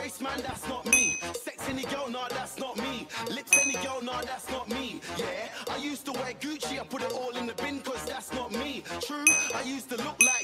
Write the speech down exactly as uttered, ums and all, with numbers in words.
waist, man, that's not me. Sex any girl, nah, that's not me. Lips any girl, nah, that's not me. Yeah, I used to wear Gucci, I put it all in the bin, cause that's not me. True, I used to look like